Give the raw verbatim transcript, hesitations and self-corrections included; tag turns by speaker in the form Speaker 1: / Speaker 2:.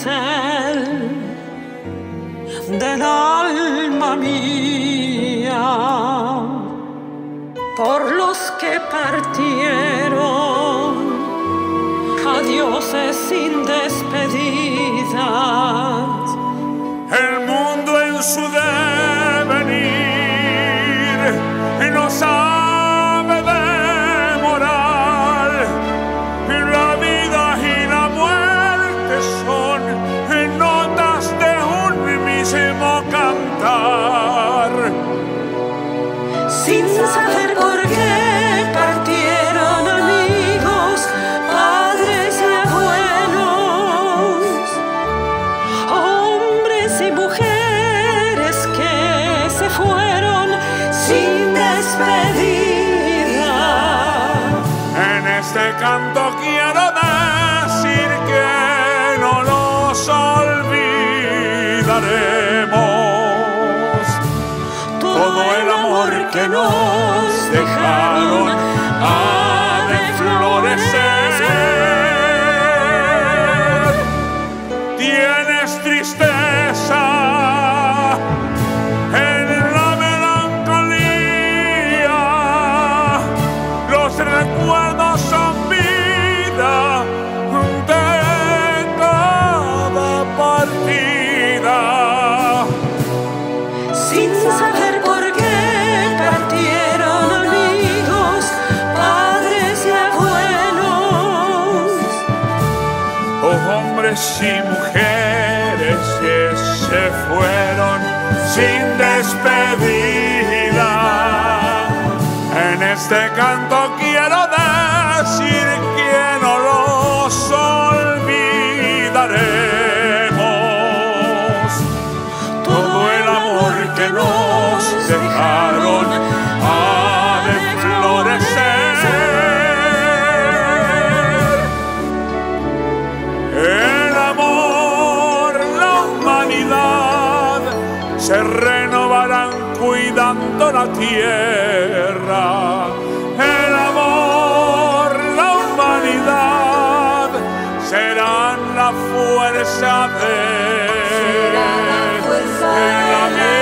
Speaker 1: pincel del alma mía por los que partieron, adioses sin despedidas.
Speaker 2: El mundo en su devenir no sabe de moral. La vida y la muerte son notas de un mismo cantar.
Speaker 1: Sin saber por qué partieron amigos, padres y abuelos, hombres y mujeres que se fueron sin despedida.
Speaker 2: En este canto quiero decir que no los olvidaremos. Todo el amor que nos dejaron ha de florecer. Tienes tristeza en la melancolía, los recuerdos son vida de cada partida.
Speaker 1: Sin saber por qué partieron amigos, padres y abuelos,
Speaker 2: Hombres y mujeres que se fueron sin despedida. En este canto quiero decir que no los olvidaremos. Todo el amor que nos dejaron ha de florecer. El amor, la humanidad se renovarán cuidando la tierra. El amor, la humanidad serán la fuerza de
Speaker 1: será la fuerza
Speaker 2: la
Speaker 1: de la